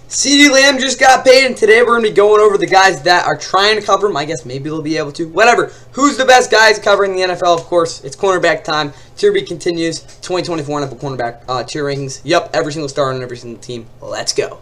CeeDee Lamb just got paid, and today we're going to be going over the guys that are trying to cover him. I guess maybe they'll be able to. Whatever. Who's the best guys covering the NFL? Of course, it's cornerback time. Tier B continues. 2024 NFL cornerback tier rankings. Yup, every single star on every single team. Let's go.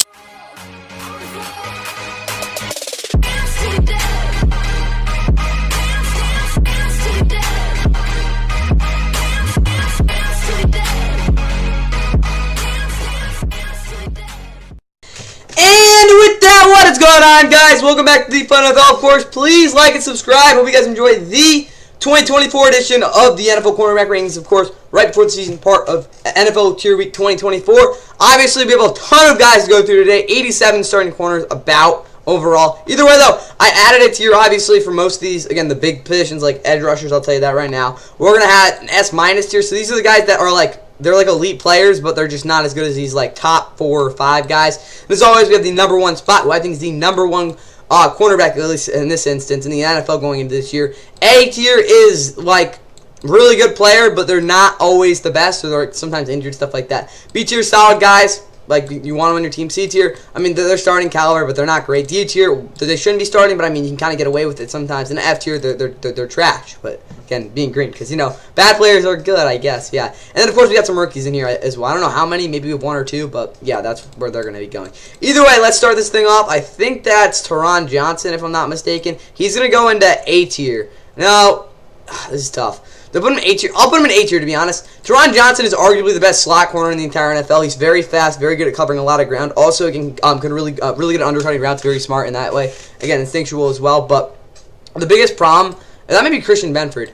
What is going on, guys? Welcome back to the Fun NFL. Of course, please like and subscribe. Hope you guys enjoy the 2024 edition of the NFL cornerback rankings. Of course, right before the season, part of NFL Tier Week 2024. Obviously, we have a ton of guys to go through today. 87 starting corners about overall. Either way, though, I added a tier, obviously, for most of these. Again, the big positions like edge rushers, I'll tell you that right now. We're going to have an S- tier. So these are the guys that are like, they're like elite players, but they're just not as good as these like top 4 or 5 guys. And as always, we have the number 1 spot, who I think is the number 1 cornerback, at least in this instance, in the NFL going into this year. A tier is like really good player, but they're not always the best, so they're sometimes injured, stuff like that. B tier, solid guys. Like, you want them on your team. C tier, I mean, they're starting caliber, but they're not great. D tier, they shouldn't be starting, but I mean, you can kind of get away with it sometimes. And F tier, they're trash. But again, being green, because, you know, bad players are good, I guess, yeah. And then, of course, we got some rookies in here as well. I don't know how many, maybe 1 or 2, but yeah, that's where they're going to be going. Either way, let's start this thing off. I think that's Taron Johnson, if I'm not mistaken. He's going to go into A tier. Now, this is tough. They'll put him in A tier. I'll put him in A tier, to be honest. Taron Johnson is arguably the best slot corner in the entire NFL. He's very fast, very good at covering a lot of ground. Also, can really good at undercutting routes. Very smart in that way. Again, instinctual as well. But the biggest problem, and that may be Christian Benford.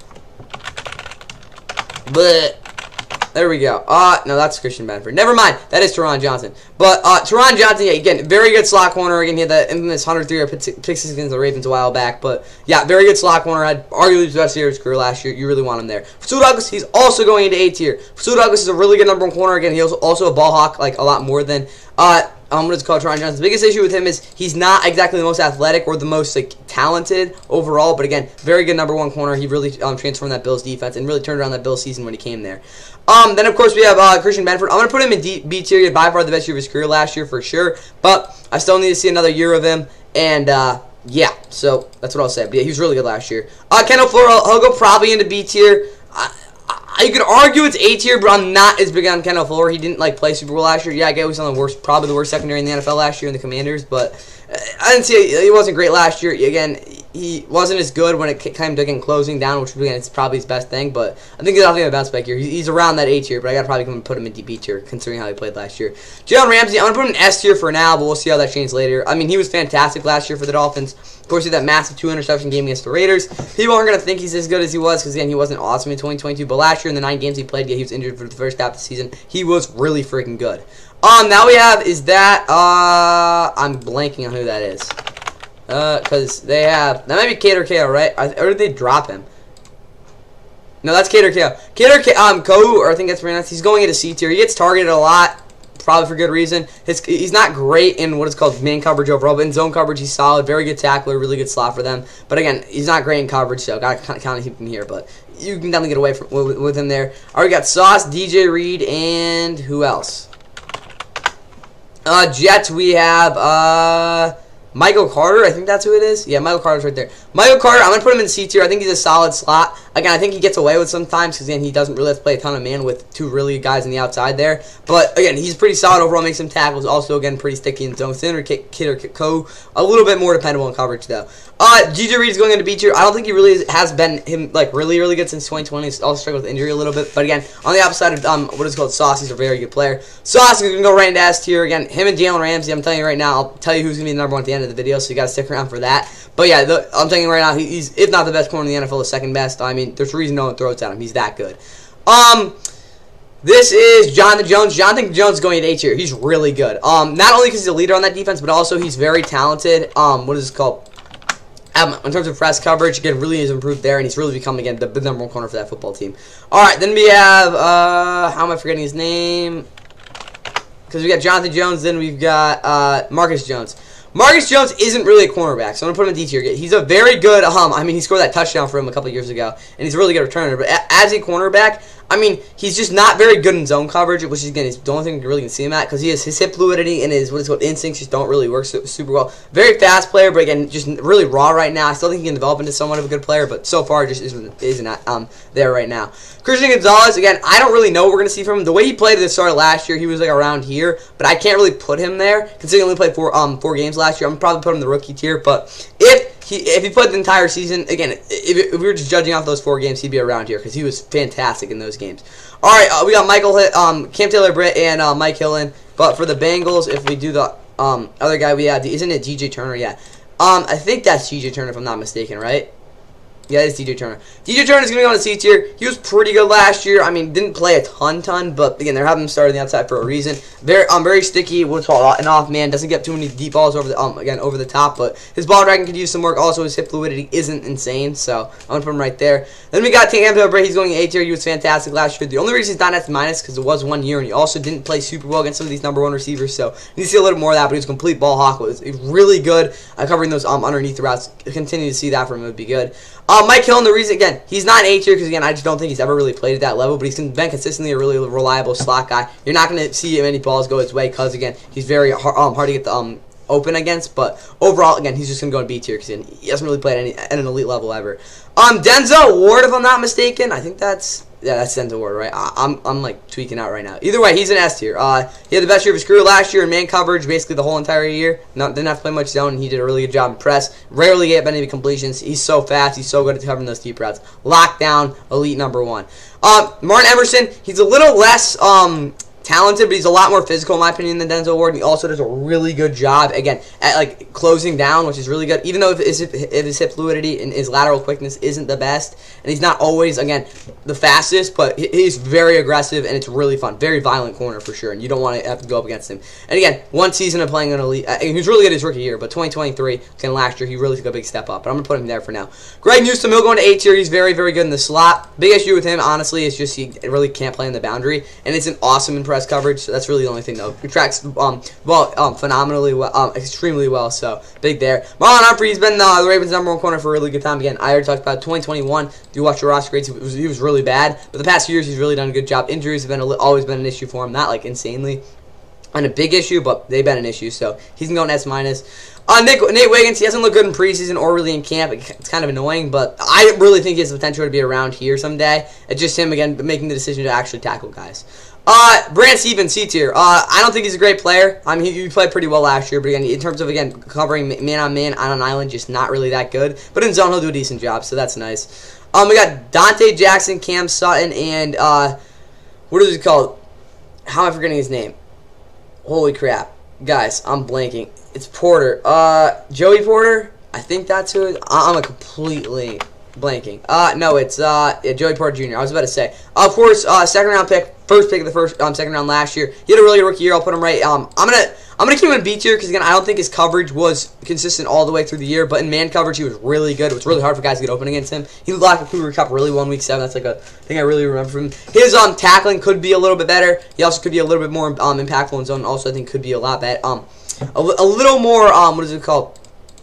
But there we go. No, that's Christian Benford. Never mind. That is Taron Johnson. But Taron Johnson, yeah, again, very good slot corner. Again, he had that infamous 103-yard pick six against the Ravens a while back. But yeah, very good slot corner. Had arguably the best year of his career last year. You really want him there. Rasul Douglas, he's also going into A tier. Rasul Douglas is a really good number 1 corner. Again, he's also a ball hawk, like a lot more than what is called Taron Johnson. The biggest issue with him is he's not exactly the most athletic or the most like talented overall, but again, very good number 1 corner. He really transformed that Bills defense and really turned around that Bills season when he came there. Then of course we have Christian Benford. I'm gonna put him in B tier. He had by far the best year of his career last year for sure, but I still need to see another year of him. And yeah, so that's what I'll say. But yeah, he was really good last year. Kendall Fuller, he'll go probably into B tier. You could argue it's A tier, but I'm not as big on Kendall Fuller. He didn't like play super well last year. Yeah, I get he was on the worst, probably the worst secondary in the NFL last year in the Commanders, but I didn't see he wasn't great last year. Again, he wasn't as good when it came to getting closing down, which again is probably his best thing. But I think he's definitely a bounce back here. He's around that A tier, but I gotta probably come and put him in B tier considering how he played last year. Jalen Ramsey, I'm gonna put him in S tier for now, but we'll see how that changes later. I mean, he was fantastic last year for the Dolphins. Of course, he had that massive 2-interception game against the Raiders. People aren't going to think he's as good as he was because, again, he wasn't awesome in 2022. But last year in the 9 games he played, yeah, he was injured for the first half of the season. He was really freaking good. Now we have is that, I'm blanking on who that is. Because they have, that might be Cater KO, right? Or did they drop him? No, that's Cater KO. Cater KO, or I think that's pronounced, he's going into C tier. He gets targeted a lot. Probably for good reason. He's not great in what is called man coverage overall, but in zone coverage he's solid. Very good tackler, really good slot for them. But again, he's not great in coverage, so got to kind of keep him here. But you can definitely get away with him there. All right, we got Sauce, DJ Reed, and who else? Jets, we have Michael Carter, I think that's who it is. Yeah, Michael Carter's right there. Michael Carter, I'm going to put him in C tier. I think he's a solid slot. Again, I think he gets away with sometimes because, again, he doesn't really have to play a ton of man with 2 really good guys on the outside there. But, again, he's pretty solid overall, makes some tackles. Also, again, pretty sticky in zone. Center, Kid or Co. A little bit more dependable in coverage, though. DJ Reed is going into B tier. I don't think he really has been like really good since 2020. He's also struggled with injury a little bit. But, again, on the opposite side of what is called Sauce, he's a very good player. Sauce is going to go right into S tier. Again, him and Jalen Ramsey, I'm telling you right now, I'll tell you who's going to be the number 1 at the end of the video, so you got to stick around for that. But, yeah, I'm telling you right now, he's, if not the best corner in the NFL, the second best. I mean, there's a reason no one throws at him. He's that good. This is Jonathan Jones. Jonathan Jones is going to A tier. He's really good. Not only because he's a leader on that defense, but also he's very talented. What is it called? In terms of press coverage, again, really has improved there, and he's really become, again, the number 1 corner for that football team. All right, then we have, how am I forgetting his name? Because we got Jonathan Jones, then we've got Marcus Jones. Marcus Jones isn't really a cornerback, so I'm going to put him in D tier. He's a very good, I mean, he scored that touchdown for him a couple years ago, and he's a really good returner. But as a cornerback, I mean, he's just not very good in zone coverage, which is, again, is the only thing you really can see him at, because he has his hip fluidity and his instincts just don't really work super well. Very fast player, but again, just really raw right now. I still think he can develop into somewhat of a good player, but so far just isn't there right now. Christian Gonzalez, again, I don't really know what we're going to see from him. The way he played at the start of last year, he was like around here, but I can't really put him there, considering he only played four games last year. I'm probably put him in the rookie tier, but if he played the entire season, again, if we were just judging off those 4 games, he'd be around here because he was fantastic in those games. All right, we got Cam Taylor-Britt and Mike Hillen. But for the Bengals, if we do the other guy we have, isn't it DJ Turner? Yeah. I think that's DJ Turner if I'm not mistaken, right? Yeah, it's DJ Turner. DJ Turner's going to go on the C tier. He was pretty good last year. I mean, didn't play a ton, but again, they're having him start on the outside for a reason. Very sticky. What's called an off man. Doesn't get too many deep balls over the over the top, but his ball dragging could use some work. Also, his hip fluidity isn't insane, so I'm gonna put him right there. Then we got Cam Taylor-Britt. He's going in A tier. He was fantastic last year. The only reason he's not S- because it was 1 year, and he also didn't play super well against some of these #1 receivers. So you need to see a little more of that. But he was a complete ball hawk. It was really good covering those underneath routes. Continue to see that from him would be good. Mike Hill, and the reason, again, he's not an A tier because, again, I just don't think he's ever really played at that level, but he's been consistently a really reliable slot guy. You're not going to see many balls go his way because, again, he's very hard to get the open against, but overall, again, he's just going to go in B tier because he hasn't really played at an elite level ever. Denzel Ward, if I'm not mistaken, I think that's Denzel Ward, right? I'm like tweaking out right now. Either way, he's an S tier. He had the best year of his career last year in man coverage, basically the whole entire year. Didn't have to play much zone, and he did a really good job in press. Rarely get many completions. He's so fast. He's so good at covering those deep routes. Lockdown, elite #1. Martin Emerson, he's a little less talented, but he's a lot more physical in my opinion than Denzel Ward. And he also does a really good job again at like closing down, which is really good. Even though if his hip fluidity and his lateral quickness isn't the best, and he's not always again the fastest, but he's very aggressive and it's really fun. Very violent corner for sure, and you don't want to have to go up against him. And again, 1 season of playing an elite, he was really good his rookie year, but 2023 and last year he really took a big step up. But I'm gonna put him there for now. Greg Newsome, he'll go into A tier. He's very good in the slot. Big issue with him, honestly, is just he really can't play in the boundary, and it's an awesome in press coverage. So that's really the only thing though. He tracks phenomenally well, extremely well. So big there. Marlon Humphrey, he's been the Ravens' #1 corner for a really good time. Again, I already talked about 2021. If you watch the roster grades, he was really bad. But the past few years, he's really done a good job. Injuries have always been an issue for him. Not like insanely on a big issue, but they've been an issue. So he's going S-. Nate Wiggins, he hasn't looked good in preseason or really in camp. It's kind of annoying, but I really think he has the potential to be around here someday. It's just him again making the decision to actually tackle guys. Brandon Stevens, C tier. I don't think he's a great player. I mean, he played pretty well last year, but again, in terms of covering man-on-man on an island, just not really that good. But in zone, he'll do a decent job, so that's nice. We got Dante Jackson, Cam Sutton, and what is he called? How am I forgetting his name? Holy crap, guys, I'm blanking. It's Porter. Joey Porter. I think that's who it is. I'm completely blanking. No, it's Joey Porter Jr. I was about to say. Of course, second round pick, first pick of the second round last year. He had a really good rookie year. I'll put him right. I'm gonna keep him in B tier because again, I don't think his coverage was consistent all the way through the year. But in man coverage, he was really good. It was really hard for guys to get open against him. He locked the Cougar Cup really well in week 7. That's like a thing I really remember from him. His tackling could be a little bit better. He also could be a little bit more impactful in zone. Also, I think could be a lot better. A little more what is it called?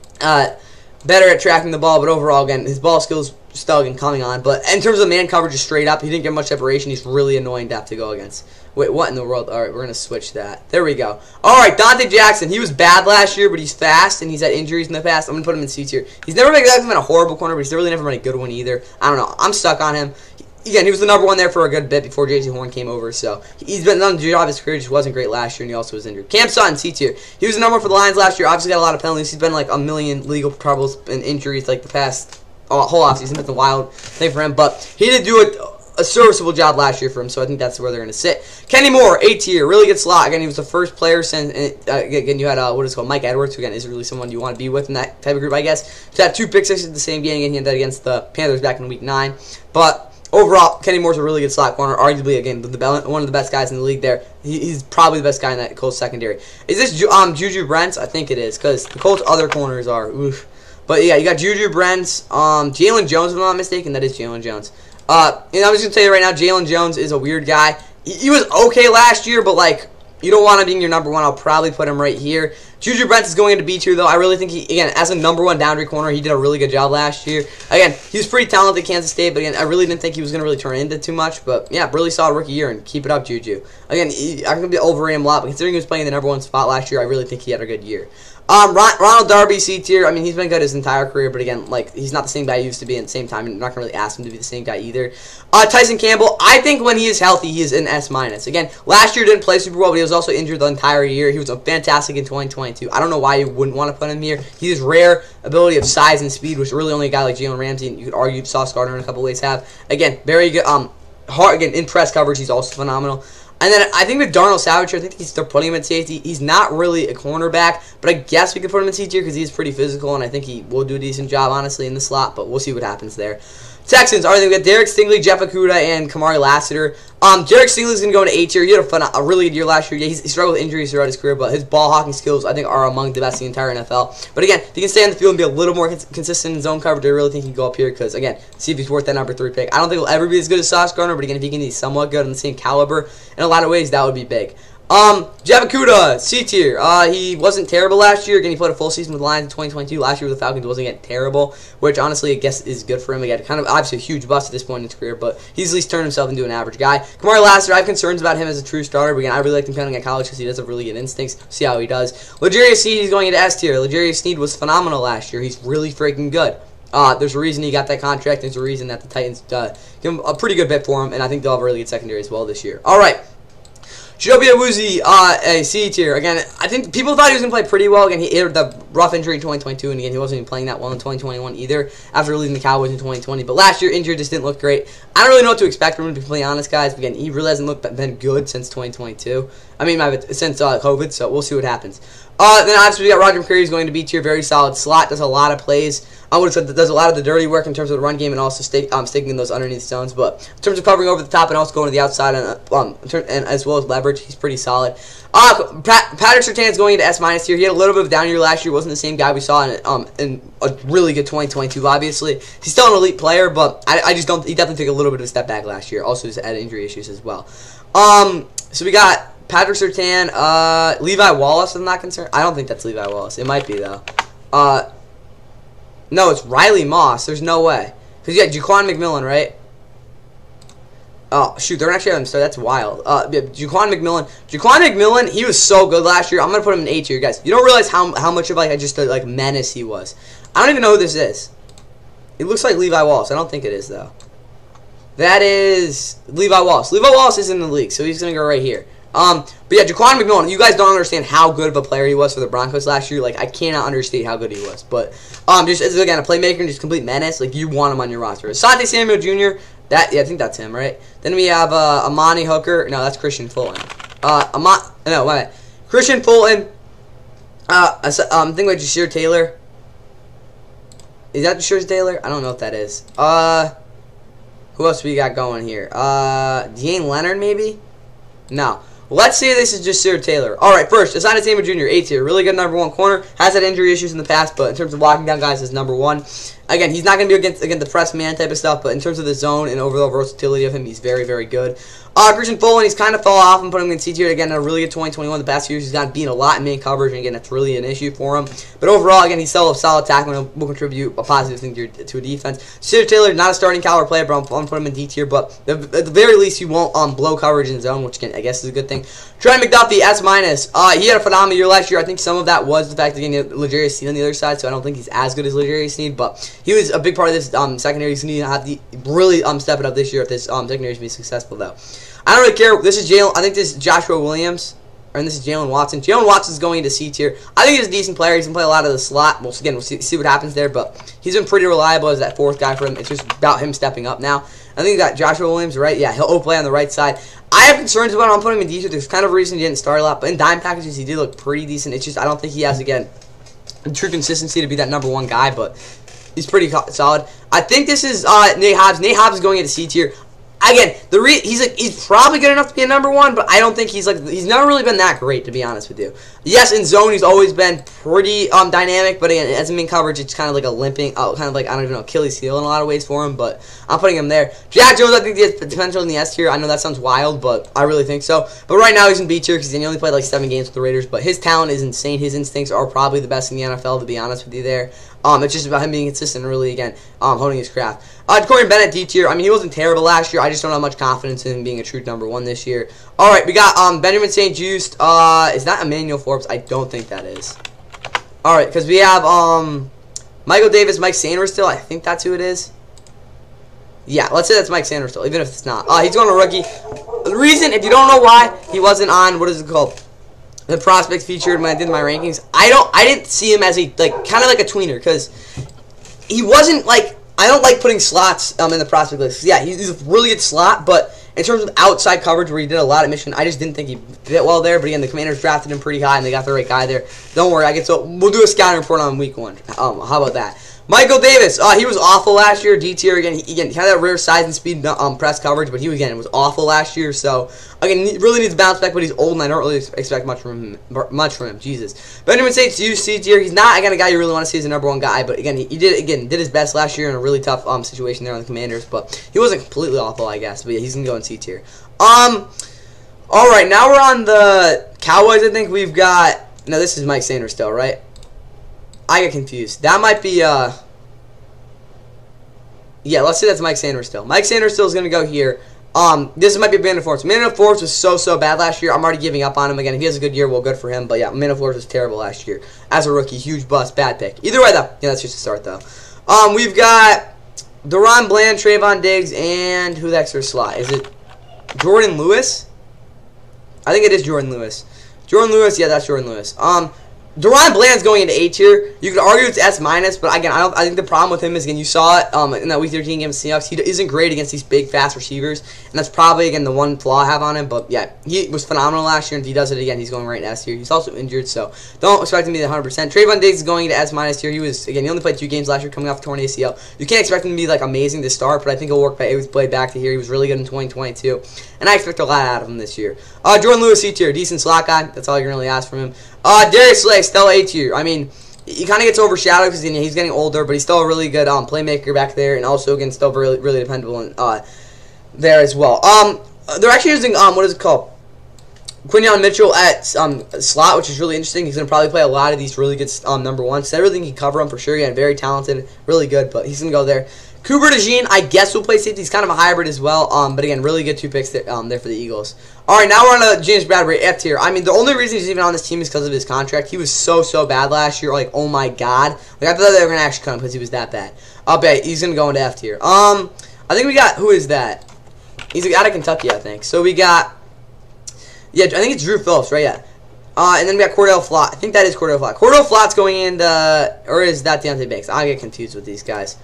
Better at tracking the ball, but overall, again, his ball skills still coming on. But in terms of man coverage, just straight up, he didn't get much separation. He's really annoying to have to go against. Wait, what in the world? All right, we're going to switch that. There we go. All right, Dante Jackson. He was bad last year, but he's fast, and he's had injuries in the past. I'm going to put him in C tier. He's never been a horrible corner, but he's really never been a good one either. I don't know. I'm stuck on him. Again, he was the #1 there for a good bit before J.C. Horn came over, so he's been done a good job. His career just wasn't great last year, and he also was injured. Cam Sutton, C tier. He was the #1 for the Lions last year. Obviously got a lot of penalties. He's been like a million legal troubles and injuries like the past whole offseason. It's a wild thing for him, but he did do a serviceable job last year for him, so I think that's where they're going to sit. Kenny Moore, A tier, really good slot. Again, he was the first player since, again, you had, what is it called, Mike Edwards, who, again, isn't really someone you want to be with in that type of group, I guess. He had 2 pick sixes in the same game, and he had that against the Panthers back in week 9. But overall, Kenny Moore's a really good slot corner, arguably, again, one of the best guys in the league there. He's probably the best guy in that Colts secondary. Is this Juju Brents? I think it is, because the Colts' other corners are, oof. But, yeah, you got Juju Brents, Jalen Jones, if I'm not mistaken. That is Jalen Jones. And I'm just going to tell you right now, Jalen Jones is a weird guy. He was okay last year, but, like, you don't want him being your number 1. I'll probably put him right here. Juju Brents is going into B tier, though. I really think he, again, as a number 1 boundary corner, he did a really good job last year. Again, he was pretty talented at Kansas State, but again, I really didn't think he was going to really turn into too much. But yeah, really solid rookie year, and keep it up, Juju. Again, I'm going to be overrating him a lot, but considering he was playing in the number 1 spot last year, I really think he had a good year. Ronald Darby, C tier. I mean, he's been good his entire career, but again, like, he's not the same guy he used to be. At the same time, I'm not gonna really ask him to be the same guy either. Tyson Campbell, I think when he is healthy, he is an S-. Again, last year didn't play super well, but he was also injured the entire year. He was fantastic in 2022. I don't know why you wouldn't want to put him here. He has rare ability of size and speed, which really only a guy like Jalen Ramsey, and you could argue Sauce Gardner in a couple ways have. Again, very good. In press coverage, he's also phenomenal. And then I think with Darnell Savage, I think they're putting him at safety. He's not really a cornerback, but I guess we could put him in C tier because he's pretty physical, and I think he will do a decent job, honestly, in the slot, but we'll see what happens there. Texans, all right, we got Derek Stingley, Jeff Okudah, and Kamari Lassiter. Derek Stingley's going to go into A tier. He had a really good year last year. Yeah, he struggled with injuries throughout his career, but his ball hawking skills, I think, are among the best in the entire NFL. But again, if he can stay on the field and be a little more consistent in zone coverage, I really think he can go up here because, again, see if he's worth that number 3 pick. I don't think he'll ever be as good as Sauce Gardner, but again, if he can be somewhat good on the same caliber, in a lot of ways, that would be big. Jeff Okudah, C tier. He wasn't terrible last year. Again, he played a full season with the Lions in 2022. Last year with the Falcons wasn't again terrible, which honestly I guess is good for him. Again, kind of obviously a huge bust at this point in his career, but he's at least turned himself into an average guy. Kamari Lassiter, I have concerns about him as a true starter, but again, I really liked him coming at college because he does have really good instincts. See how he does. L'Jarius Sneed, he's going into S tier. L'Jarius Sneed was phenomenal last year. He's really freaking good. There's a reason he got that contract. There's a reason that the Titans give him a pretty good bit for him, and I think they'll have a really good secondary as well this year. All right. Chidobe Awuzie, a C tier. Again, I think people thought he was going to play pretty well. Again, he had the rough injury in 2022, and again, he wasn't even playing that well in 2021 either after leaving the Cowboys in 2020. But last year, injured just didn't look great. I don't really know what to expect from him, to be completely honest, guys. But again, he really hasn't been good since 2022. I mean, since COVID, so we'll see what happens. Then obviously we got Roger McCreary, who's going to be tier, very solid slot, does a lot of plays. I would have said that does a lot of the dirty work in terms of the run game and also sticking in those underneath zones. But in terms of covering over the top and also going to the outside and as well as leverage, he's pretty solid. Patrick Surtain is going into S- tier. He had a little bit of a down year last year. Wasn't the same guy we saw in a really good 2022. Obviously, he's still an elite player, but I just don't. He definitely took a little bit of a step back last year. Also, just had injury issues as well. So we got Patrick Surtain, Levi Wallace. I'm not concerned. I don't think that's Levi Wallace. It might be though. No, it's Riley Moss. There's no way. Because you got Jaquan McMillan, right? Oh, shoot. They're actually having, so that's wild. Yeah, Jaquan McMillan, he was so good last year. I'm going to put him in A tier, guys. You don't realize how much of just a menace he was. I don't even know who this is. It looks like Levi Wallace. I don't think it is, though. That is Levi Wallace. Levi Wallace is in the league, so he's going to go right here. But yeah, Jaquan McMillan, you guys don't understand how good of a player he was for the Broncos last year. Like, I cannot understate how good he was. But just as, again, a playmaker and just complete menace, like, you want him on your roster. Asante Samuel Jr., yeah, I think that's him, right? Then we have Amani Hooker. No, that's Christian Fulton. No, wait. Christian Fulton. Think like Ja'Sir Taylor. Is that Ja'Sir Taylor? I don't know if that is. Who else we got going here? Deane Leonard, maybe? No. Let's say this is Ja'Sir Taylor. Alright, first, Asante Samuel Jr., A tier. Really good number 1 corner. Has had injury issues in the past, but in terms of locking down guys, is number 1. Again, he's not going to be against the press man type of stuff, but in terms of the zone and overall versatility of him, he's very, very good. Christian Fulton, he's kind of fell off and put him in C tier again. In a really good 2021. The past few years, he's not being a lot in main coverage, and again, that's really an issue for him. But overall, again, he's still a solid tackle and will contribute a positive thing to a defense. Ja'Sir Taylor, not a starting caliber player, but I'm going to put him in D tier. But at the very least, you won't blow coverage in zone, which again, I guess is a good thing. Trent McDuffie, S-. He had a phenomenal year last year. I think some of that was the fact that he had L'Jarius Sneed on the other side, so I don't think he's as good as L'Jarius Sneed, but he was a big part of this secondary. He's going to have to really step it up this year if this secondary is to be successful, though. I don't really care. This is Jalen. I think this is Joshua Williams, and this is Jalen Watson. Jalen Watson's going into C tier. I think he's a decent player. He's going to play a lot of the slot. Well, again, we'll see what happens there, but he's been pretty reliable as that 4th guy for him. It's just about him stepping up now. I think you got Joshua Williams, right? Yeah, he'll play on the right side. I have concerns about him. I'm putting him in D tier. There's kind of a reason he didn't start a lot, but in dime packages, he did look pretty decent. It's just I don't think he has, again, true consistency to be that number 1 guy, but he's pretty solid. I think this is Nate Hobbs. Nate Hobbs is going into C tier. again, he's probably good enough to be a number one, but I don't think he's never really been that great, to be honest with you. Yes, in zone he's always been pretty dynamic, but again, as in coverage, it's kind of like a limping, kind of like, I don't even know, Achilles heel in a lot of ways for him, but I'm putting him there. Jack Jones, I think he has potential in the S tier. I know that sounds wild, but I really think so. But right now he's in B tier because he only played like 7 games with the Raiders, but his talent is insane. His instincts are probably the best in the NFL, to be honest with you there. It's just about him being consistent and really, again, honing his craft. Corey Bennett, D tier. I mean, he wasn't terrible last year. I just don't have much confidence in him being a true number one this year. All right, we got Benjamin St-Juste. Is that Emmanuel Forbes? I don't think that is. All right, because we have Michael Davis, Mike Sanders still. I think that's who it is. Yeah, let's say that's Mike Sanders still, even if it's not. He's going to rookie. The reason, if you don't know why he wasn't on, what is it called? The prospects featured when I did my rankings. I didn't see him as kind of like a tweener, because he wasn't like, I don't like putting slots in the prospect list. Yeah, he's a really good slot, but in terms of outside coverage where he did a lot of mission, I just didn't think he fit well there. But again, the Commanders drafted him pretty high, and they got the right guy there. Don't worry, we'll do a scouting report on week 1. How about that? Michael Davis, he was awful last year. D tier again. He had that rare size and speed press coverage, but he was awful last year. So again, he really needs to bounce back. But he's old, and I don't really expect much from him. Jesus. Benjamin St-Juste, C tier. He's not a guy you really want to see as a number one guy, but again, he did his best last year in a really tough situation there on the Commanders. But he wasn't completely awful, I guess. But yeah, he's gonna go in C tier. All right, now we're on the Cowboys. I think we've got. No, this is Mike Sanders still, right? I get confused. That might be, yeah, let's say that's Mike Sanders still. Mike Sanders still is going to go here. This might be Emmanuel Forbes. Emmanuel Forbes was so bad last year. I'm already giving up on him. Again, if he has a good year, well, good for him. But, yeah, Emmanuel Forbes was terrible last year. As a rookie, huge bust, bad pick. Either way, though, yeah, that's just a start, though. We've got Deron Bland, Trayvon Diggs, and who the extra slot? Is it Jordan Lewis? I think it is Jordan Lewis. Jordan Lewis, yeah, that's Jordan Lewis. Deron Bland's going into A tier. You could argue it's S minus, but again, I think the problem with him is, again, you saw it in that Week 13 game with the Seahawks. He isn't great against these big, fast receivers, and that's probably, again, the one flaw I have on him. But yeah, he was phenomenal last year, and if he does it again, he's going right in S tier. He's also injured, so don't expect him to be 100%. Trayvon Diggs is going into S minus tier. He only played 2 games last year, coming off a torn ACL. You can't expect him to be like amazing to start, but I think he'll work. He was played back to here. He was really good in 2022, and I expect a lot out of him this year. Jordan Lewis, C tier, decent slot guy. That's all you can really ask from him. Darius Slay, still A tier. I mean, he kind of gets overshadowed because he's getting older, but he's still a really good playmaker back there, and also, again, still really dependable there as well. They're actually using, what is it called? Quinyon Mitchell at slot, which is really interesting. He's going to probably play a lot of these really good number ones. So I really think he can cover him for sure. Again, very talented, really good, but he's going to go there. Cooper DeJean, I guess, will play safety. He's kind of a hybrid as well. But again, really good 2 picks there for the Eagles. All right, now we're on to James Bradbury, F tier. I mean, the only reason he's even on this team is because of his contract. He was so bad last year. Like, oh my god. Like, I thought they were going to actually cut him because he was that bad. I'll bet he's going to go into F tier. I think we got, who is that? He's out of Kentucky, I think. So we got, yeah, I think it's Drew Phillips, right? Yeah. And then we got Cordell Flott. I think that is Cordell Flott. Cordell Flott's going into, or is that Deontay Banks? I get confused with these guys.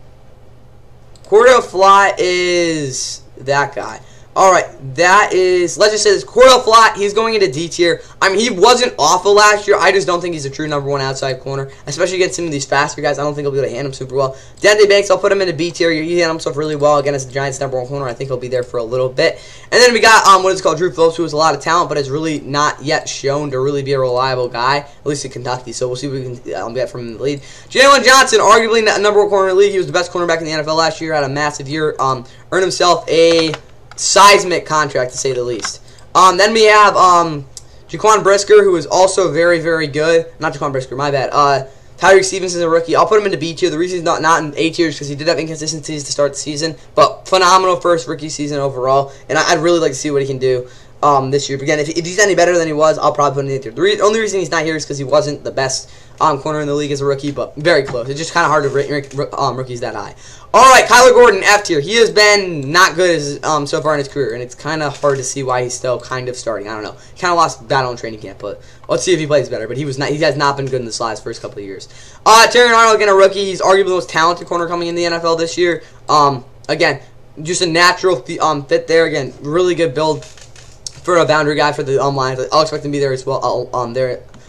Cordell Flott is that guy. Alright, that is, let's just say this, Cordell Flott, he's going into D tier. I mean, he wasn't awful last year. I just don't think he's a true number one outside corner, especially against some of these faster guys. I don't think he'll be able to hand him super well. Deontay Banks, I'll put him into B tier. He handled himself really well against the Giants' number one corner. I think he'll be there for a little bit. And then we got, what is it called, Drew Phillips, who has a lot of talent, but has really not yet shown to really be a reliable guy, at least in Kentucky. So we'll see what we can get from him in the lead. Jalen Johnson, arguably number one corner in the league. He was the best cornerback in the NFL last year, had a massive year, earned himself a seismic contract, to say the least. Then we have Jaquan Brisker, who is also very good. Not Jaquan Brisker, my bad. Tyreek Stevenson is a rookie. I'll put him into B tier. The reason he's not in A tier is because he did have inconsistencies to start the season, but phenomenal first rookie season overall, and I'd really like to see what he can do this year. But again, if he's any better than he was, I'll probably put him in A tier. The only reason he's not here is because he wasn't the best corner in the league as a rookie, but very close. It's just kind of hard to rank rookies that high. Alright, Kyler Gordon, F tier. He has been not good as, so far in his career, and it's kind of hard to see why he's still kind of starting. I don't know. He kind of lost battle in training camp, but let's see if he plays better. But he has not been good in this last first couple of years. Terrion Arnold, again, a rookie. He's arguably the most talented corner coming in the NFL this year. Again, just a natural fit there. Again, really good build for a boundary guy for the line. I'll expect him to be there as well.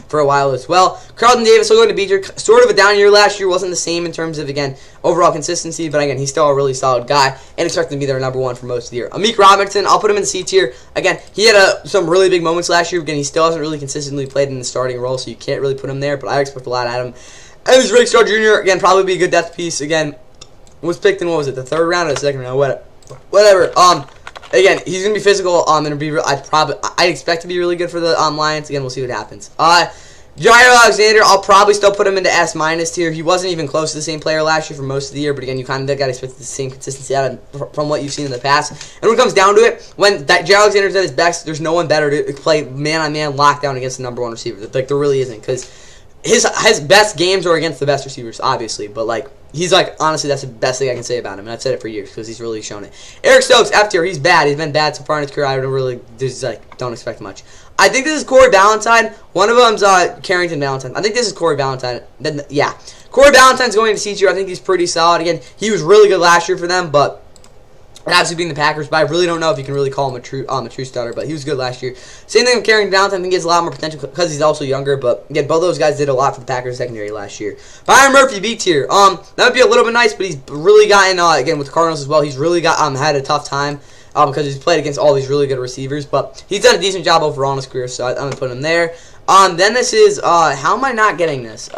for a while as well. Carlton Davis will go to B tier. Sort of a down year last year. Wasn't the same in terms of, again, overall consistency. But, again, he's still a really solid guy. And expect him to be their number 1 for most of the year. Amik Robinson, I'll put him in C tier. Again, he had some really big moments last year. Again, he still hasn't really consistently played in the starting role. So you can't really put him there. But I expect a lot out of him. And this Rick Star Jr., again, probably be a good depth piece. Again, was picked in, what was it, the 3rd round or the 2nd round? Whatever. Again, he's gonna be physical. And be. I expect to be really good for the Lions. Again, we'll see what happens. Jair Alexander, I'll probably still put him into S- tier. He wasn't even close to the same player last year for most of the year, but again, you kind of got to expect the same consistency out of from what you've seen in the past. And when it comes down to it, when Jair Alexander's at his best, there's no one better to play man-on-man lockdown against the number 1 receiver. Like, there really isn't, because his best games are against the best receivers, obviously, but like he's like honestly that's the best thing I can say about him, and I've said it for years because he's really shown it. Eric Stokes, F tier, he's bad. He's been bad so far in his career. I don't expect much. I think this is Corey Ballantyne. One of them's Carrington Valentine. I think this is Corey Ballantyne. Then yeah, Corey Ballantyne's going to C tier. I think he's pretty solid. Again, he was really good last year for them, but obviously being the Packers, but I really don't know if you can really call him a true starter, but he was good last year. Same thing with Carrington Valentine. I think he has a lot more potential because he's also younger, but again, both those guys did a lot for the Packers secondary last year. Byron Murphy, B tier. That would be a little bit nice, but he's really gotten, again, with the Cardinals as well, he's really had a tough time because he's played against all these really good receivers, but he's done a decent job overall in his career, so I'm going to put him there. Then this is, how am I not getting this?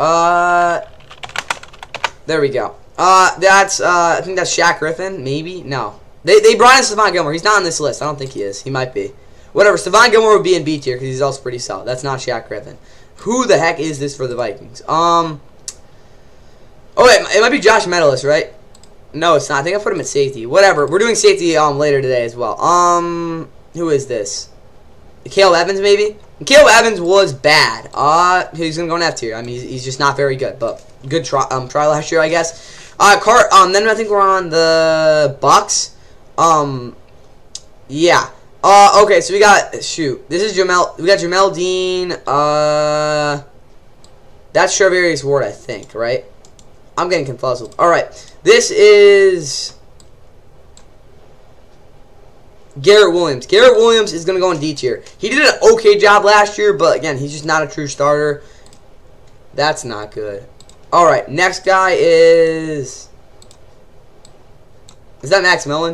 There we go. That's, I think that's Shaq Griffin, maybe? No. They brought in Stephon Gilmore. He's not on this list. I don't think he is. He might be. Whatever. Stephon Gilmore would be in B tier because he's also pretty solid. That's not Shaq Griffin. Who the heck is this for the Vikings? Oh, wait. It might be Josh Metellus, right? No, it's not. I think I put him at safety. Whatever. We're doing safety later today as well. Who is this? Caleb Evans, maybe? Caleb Evans was bad. He's going to go in F tier. I mean, he's just not very good, but good try last year, I guess. Then I think we're on the Bucks. Yeah. Okay, so we got, this is we got Jamel Dean, that's Charvarius Ward, I think, right? I'm getting confused. Alright, this is Garrett Williams. Garrett Williams is going to go in D tier. He did an okay job last year, but again, he's just not a true starter. That's not good. Alright, next guy is that Max Millen?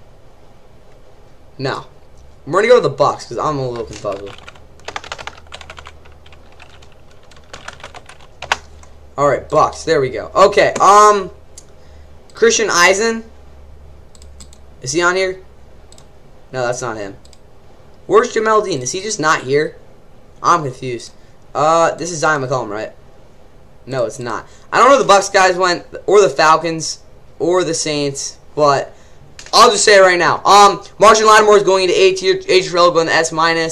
No. We're going to go to the Bucks because I'm a little confused. Alright, Bucks. There we go. Okay, Christian Eisen? Is he on here? No, that's not him. Where's Jamel Dean? Is he just not here? I'm confused. This is Zion McCollum, right? No, it's not. I don't know if the Bucks guys went, or the Falcons, or the Saints, but I'll just say it right now. Marshon Lattimore is going into A tier. H. Terrell going to S-.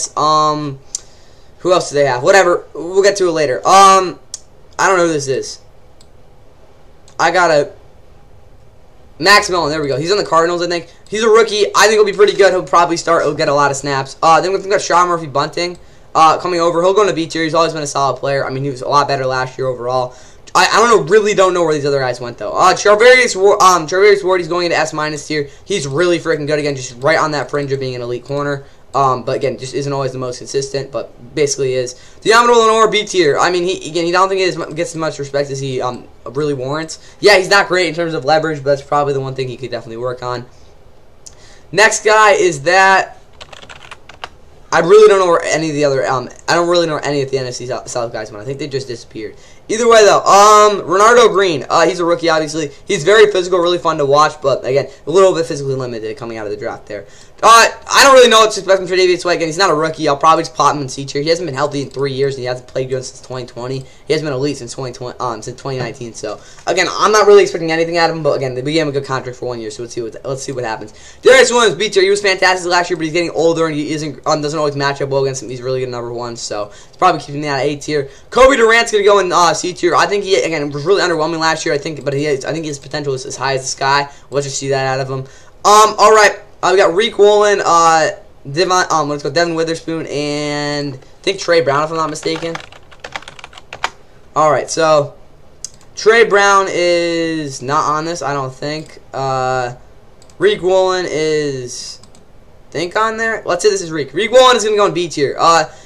Who else do they have? Whatever. We'll get to it later. I don't know who this is. I got a Max Millen. There we go. He's on the Cardinals, I think. He's a rookie. I think he'll be pretty good. He'll probably start. He'll get a lot of snaps. Then we've got Sean Murphy Bunting coming over. He'll go into B tier. He's always been a solid player. I mean, he was a lot better last year overall. I really don't know where these other guys went, though. Charvarius Ward, he's going into S- tier. He's really freaking good, again, just right on that fringe of being an elite corner. But, again, just isn't always the most consistent, but basically is. Deommodore Lenoir, B tier. I mean, he don't think he gets as much respect as he really warrants. Yeah, he's not great in terms of leverage, but that's probably the one thing he could definitely work on. Next guy is that I really don't know where any of the other I don't really know where any of the NFC South guys went. I think they just disappeared. Either way, though, Renardo Green, he's a rookie, obviously. He's very physical, really fun to watch, but, again, a little bit physically limited coming out of the draft there. I don't really know what to expect from Tre'Davious White. Again, he's not a rookie. I'll probably just plot him in C tier. He hasn't been healthy in 3 years, and he hasn't played good since 2020. He hasn't been elite since 2019. So, again, I'm not really expecting anything out of him, but, again, they gave him a good contract for 1 year, so let's see what happens. Darius Williams, B tier. He was fantastic last year, but he's getting older, and he doesn't always match up well against him. He's really good number 1, so it's probably keeping him out of A tier. Kobe Durant's going to go in C tier. I think he, again, was really underwhelming last year, I think his potential is as high as the sky. Let's just see that out of him. Alright, we got Reek Woolen, let's go Devin Witherspoon, and I think Trey Brown, if I'm not mistaken. Alright, so Trey Brown is not on this, I don't think. Reek Woolen is, on there. Let's say this is Reek. Reek Woolen is going to go in B tier.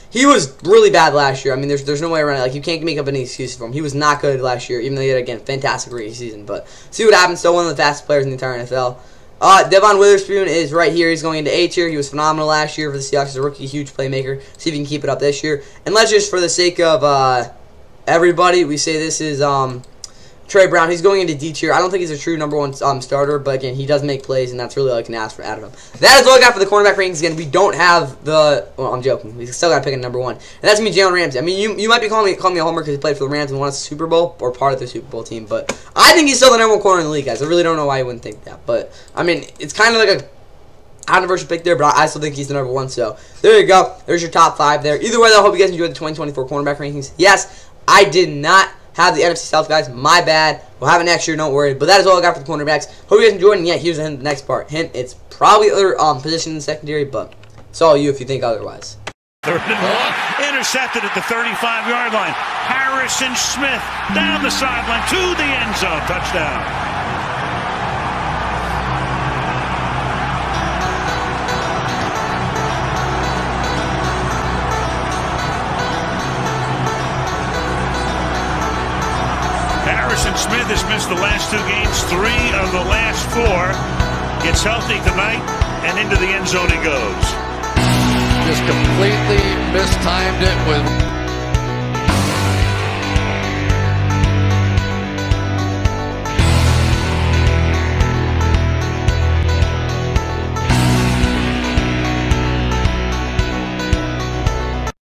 he was really bad last year. I mean, there's no way around it. Like, you can't make up any excuse for him. He was not good last year, even though he had, again, fantastic rookie season. But see what happens. Still one of the fastest players in the entire NFL. Devon Witherspoon is right here. He's going into A tier. He was phenomenal last year for the Seahawks as a rookie, huge playmaker. See if he can keep it up this year. And let's just, for the sake of everybody, we say this is Trey Brown. He's going into D tier. I don't think he's a true #1 starter, but again, he does make plays, and that's really all I can ask for out of him. That is all I got for the cornerback rankings. Again, we don't have the. Well, I'm joking. We still got to pick a #1, and that's me, Jalen Ramsey. I mean, you might be calling me a homer because he played for the Rams and won us a Super Bowl or part of the Super Bowl team, but I think he's still the #1 corner in the league, guys. I really don't know why you wouldn't think that, but I mean, it's kind of like a controversial pick there, but I still think he's the #1. So there you go. There's your top 5 there. Either way, though, I hope you guys enjoyed the 2024 cornerback rankings. Yes, I did not have the NFC South, guys. My bad. We'll have it next year, don't worry. But that is all I got for the cornerbacks. Hope you guys enjoyed, and yeah, here's the next part. Hint, it's probably other position in the secondary, but it's all you if you think otherwise. 3rd and 1. Intercepted at the 35-yard line. Harrison Smith down the sideline to the end zone. Touchdown. Harrison Smith has missed the last 2 games, 3 of the last 4. Gets healthy tonight, and into the end zone he goes. Just completely mistimed it with